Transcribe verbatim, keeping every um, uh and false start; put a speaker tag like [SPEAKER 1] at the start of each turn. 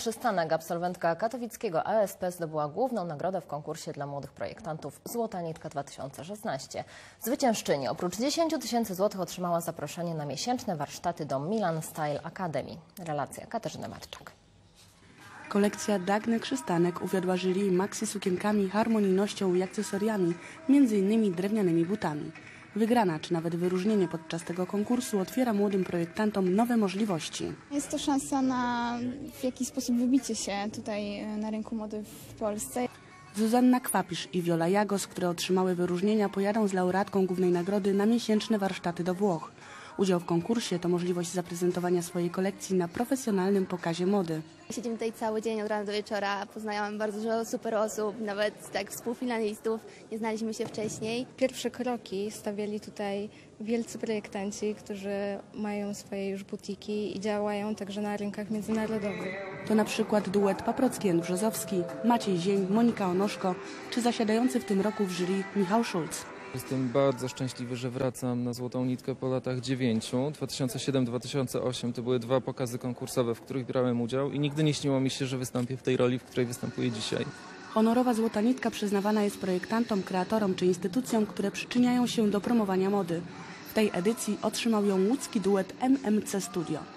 [SPEAKER 1] Przystanek, absolwentka katowickiego A S P, zdobyła główną nagrodę w konkursie dla młodych projektantów Złota Nitka dwa tysiące szesnaście. Zwyciężczyni oprócz dziesięciu tysięcy złotych otrzymała zaproszenie na miesięczne warsztaty do Milan Style Academy. Relacja Katarzyny Marczak.
[SPEAKER 2] Kolekcja Dagny Przystanek uwiodła jury maxi sukienkami, harmonijnością i akcesoriami, między innymi drewnianymi butami. Wygrana czy nawet wyróżnienie podczas tego konkursu otwiera młodym projektantom nowe możliwości.
[SPEAKER 3] Jest to szansa na w jakiś sposób wybicie się tutaj na rynku mody w Polsce.
[SPEAKER 2] Zuzanna Kwapisz i Wiola Jagos, które otrzymały wyróżnienia, pojadą z laureatką głównej nagrody na miesięczne warsztaty do Włoch. Udział w konkursie to możliwość zaprezentowania swojej kolekcji na profesjonalnym pokazie mody.
[SPEAKER 4] Siedzimy tutaj cały dzień od rana do wieczora, poznałam bardzo dużo super osób, nawet tak współfinalistów, nie znaliśmy się wcześniej.
[SPEAKER 5] Pierwsze kroki stawiali tutaj wielcy projektanci, którzy mają swoje już butiki i działają także na rynkach międzynarodowych.
[SPEAKER 2] To na przykład duet Paprocki-Brzozowski, Maciej Zień, Monika Onoszko czy zasiadający w tym roku w jury Michał Szulc.
[SPEAKER 6] Jestem bardzo szczęśliwy, że wracam na Złotą Nitkę po latach dziewięciu. dwa tysiące siódmy dwa tysiące ósmy to były dwa pokazy konkursowe, w których brałem udział i nigdy nie śniło mi się, że wystąpię w tej roli, w której występuję dzisiaj.
[SPEAKER 2] Honorowa Złota Nitka przyznawana jest projektantom, kreatorom czy instytucjom, które przyczyniają się do promowania mody. W tej edycji otrzymał ją łódzki duet M M C Studio.